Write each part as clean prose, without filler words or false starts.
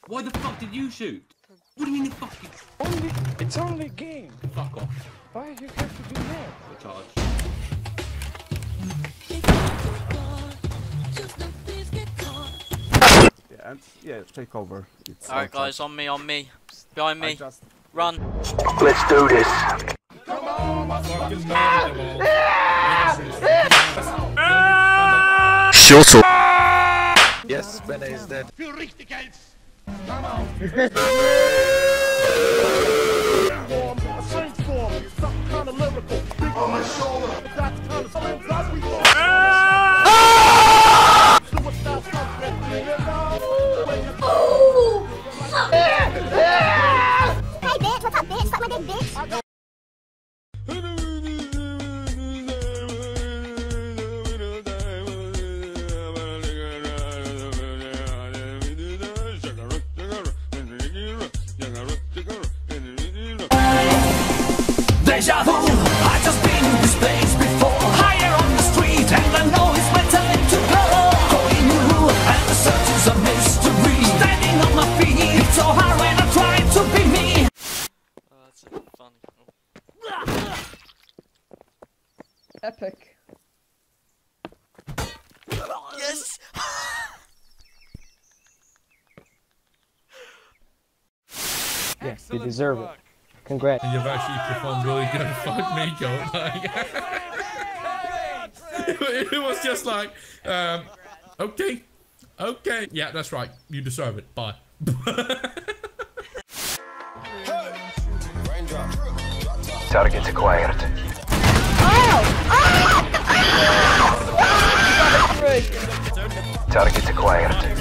Why the fuck did you shoot? What do you mean the fucking... It's only a game. Fuck off. Why do you have to do that? The charge. Yeah, and yeah, take over. Alright guys, on me. Behind me. Run. Let's do this. Come on, Shut up. Yes, Bene is dead. für Richtiges. Come on. Something kind of lyrical. Big on my shoulder. That's kind of something that we Hey bitch, what's up bitch? Suck my dick bitch. Deja vu, I just been in this place before. Higher on the street and I know it's my time to go. Going new and the search is a mystery. Standing on my feet, it's so hard when I try to be me. Oh, that's a funny. Epic. Yes! Yeah, you deserve it. Congrats. And you've actually performed really good. Fuck me, Joe. Like, it was just like, okay, yeah, that's right. You deserve it. Bye. Target acquired. Target acquired.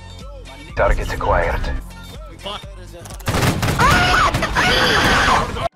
Target acquired.